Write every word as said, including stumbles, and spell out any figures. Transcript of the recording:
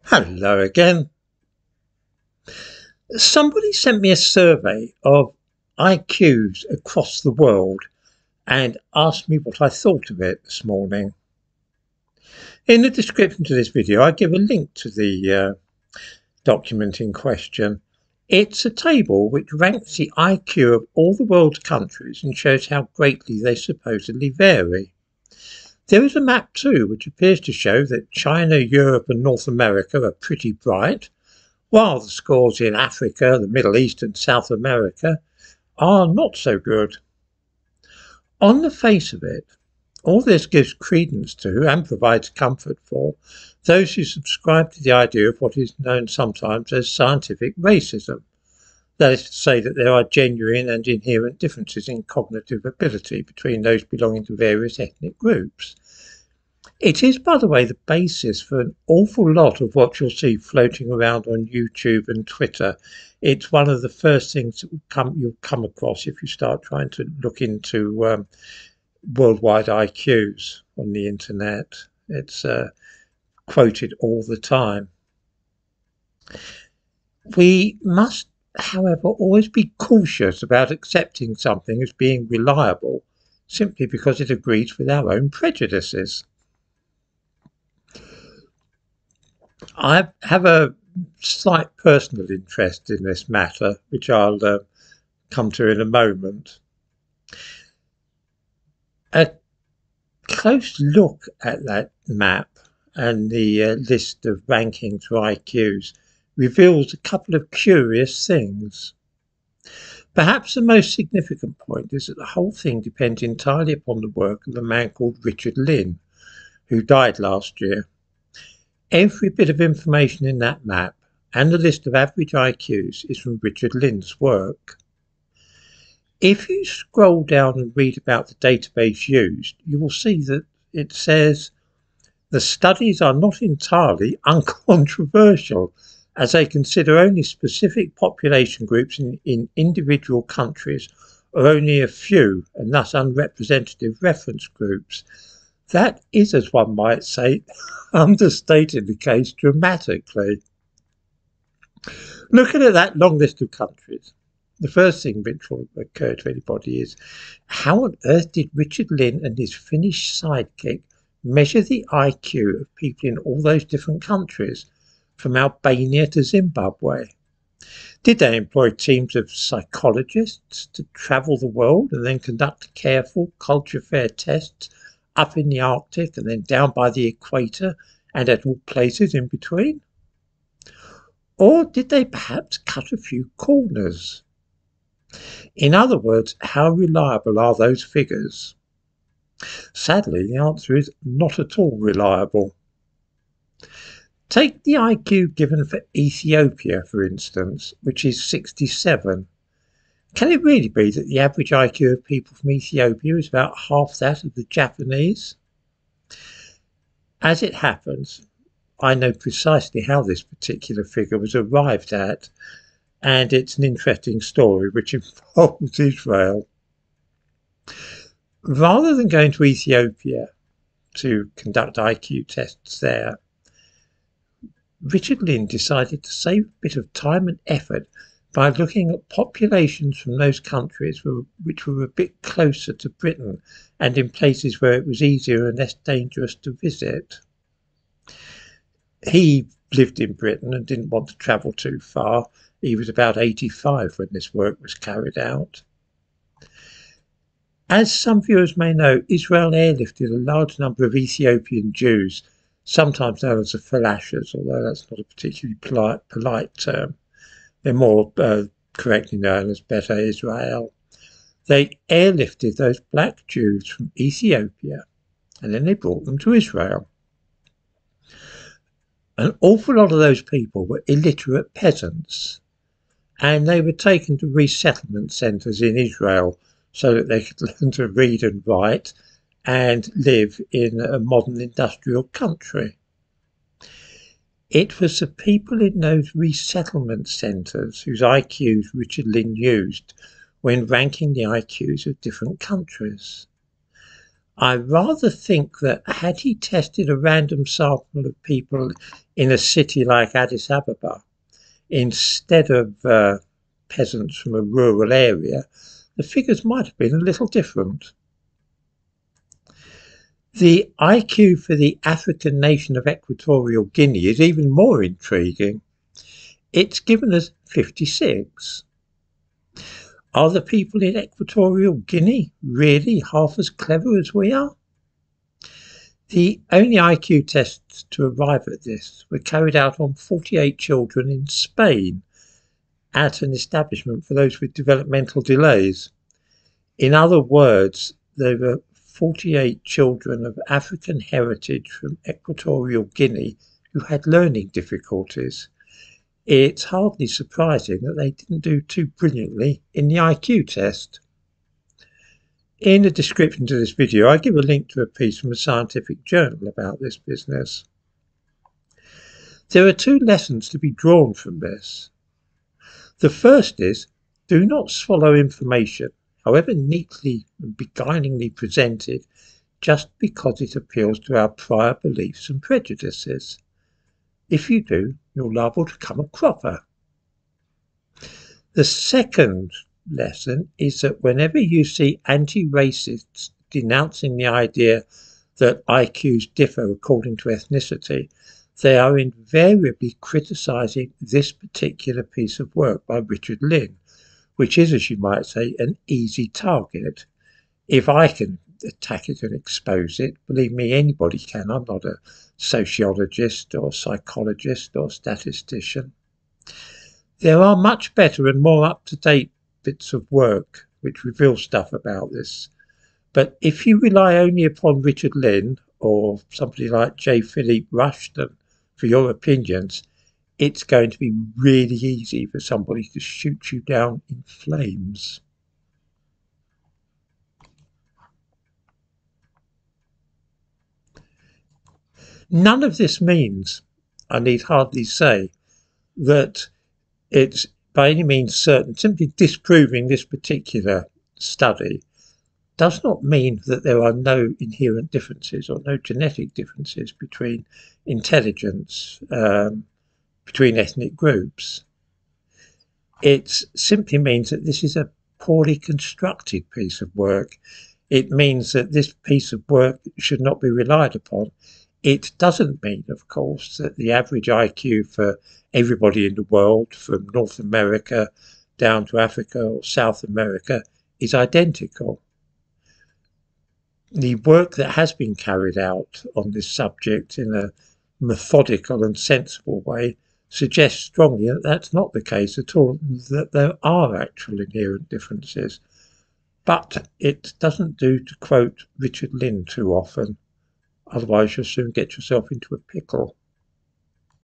Hello again. Somebody sent me a survey of I Qs across the world and asked me what I thought of it this morning. In the description to this video, I give a link to the uh, document in question. It's a table which ranks the I Q of all the world's countries and shows how greatly they supposedly vary. There is a map too, which appears to show that China, Europe and North America are pretty bright, while the scores in Africa, the Middle East and South America are not so good. On the face of it, all this gives credence to and provides comfort for those who subscribe to the idea of what is known sometimes as scientific racism. That is to say that there are genuine and inherent differences in cognitive ability between those belonging to various ethnic groups. It is, by the way, the basis for an awful lot of what you'll see floating around on YouTube and Twitter. It's one of the first things that will come, you'll come across if you start trying to look into um, worldwide I Qs on the internet. It's uh, quoted all the time. We must, however, always be cautious about accepting something as being reliable simply because it agrees with our own prejudices. I have a slight personal interest in this matter, which I'll uh, come to in a moment. A close look at that map and the uh, list of rankings for I Qs reveals a couple of curious things. Perhaps the most significant point is that the whole thing depends entirely upon the work of a man called Richard Lynn, who died last year. Every bit of information in that map and the list of average I Qs is from Richard Lynn's work. If you scroll down and read about the database used, you will see that it says the studies are not entirely uncontroversial, as they consider only specific population groups in, in individual countries or only a few and thus unrepresentative reference groups. That is, as one might say, understating the case dramatically. Looking at that long list of countries, the first thing which will occur to anybody is, how on earth did Richard Lynn and his Finnish sidekick measure the I Q of people in all those different countries, from Albania to Zimbabwe? Did they employ teams of psychologists to travel the world and then conduct careful culture fair tests up in the Arctic and then down by the equator and at all places in between? Or did they perhaps cut a few corners? In other words, how reliable are those figures? Sadly, the answer is not at all reliable. Take the I Q given for Ethiopia, for instance, which is sixty-seven. Can it really be that the average I Q of people from Ethiopia is about half that of the Japanese? As it happens, I know precisely how this particular figure was arrived at, and it's an interesting story which involves Israel. Rather than going to Ethiopia to conduct I Q tests there, Richard Lynn decided to save a bit of time and effort by looking at populations from those countries which were a bit closer to Britain and in places where it was easier and less dangerous to visit. He lived in Britain and didn't want to travel too far. He was about eighty-five when this work was carried out. As some viewers may know, Israel airlifted a large number of Ethiopian Jews, sometimes known as the falashas, although that's not a particularly polite, polite term. They're more uh, correctly known as Beta Israel. They airlifted those black Jews from Ethiopia and then they brought them to Israel. An awful lot of those people were illiterate peasants, and they were taken to resettlement centres in Israel so that they could learn to read and write and live in a modern industrial country. It was the people in those resettlement centres whose I Qs Richard Lynn used when ranking the I Qs of different countries. I rather think that had he tested a random sample of people in a city like Addis Ababa, instead of uh, peasants from a rural area, the figures might have been a little different. The I Q for the African nation of Equatorial Guinea is even more intriguing. It's given us fifty-six. Are the people in Equatorial Guinea really half as clever as we are? The only I Q tests to arrive at this were carried out on forty-eight children in Spain at an establishment for those with developmental delays. In other words, there were forty-eight children of African heritage from Equatorial Guinea who had learning difficulties. It's hardly surprising that they didn't do too brilliantly in the I Q test. In the description to this video, I give a link to a piece from a scientific journal about this business. There are two lessons to be drawn from this. The first is, do not swallow information, however neatly and beguilingly presented, just because it appeals to our prior beliefs and prejudices. If you do, you're liable to come a cropper. The second lesson is that whenever you see anti-racists denouncing the idea that I Qs differ according to ethnicity, they are invariably criticising this particular piece of work by Richard Lynn, which is, as you might say, an easy target. If I can attack it and expose it, believe me, anybody can. I'm not a sociologist or psychologist or statistician. There are much better and more up-to-date bits of work which reveal stuff about this. But if you rely only upon Richard Lynn or somebody like J. Philip Rushton for your opinions, it's going to be really easy for somebody to shoot you down in flames. None of this means, I need hardly say, that it's by any means certain. Simply disproving this particular study does not mean that there are no inherent differences or no genetic differences between intelligence, um, between ethnic groups. It simply means that this is a poorly constructed piece of work. It means that this piece of work should not be relied upon. It doesn't mean, of course, that the average I Q for everybody in the world, from North America down to Africa or South America, is identical. The work that has been carried out on this subject in a methodical and sensible way suggests strongly that that's not the case at all, that there are actual inherent differences. But it doesn't do to quote Richard Lynn too often. Otherwise, you'll soon get yourself into a pickle.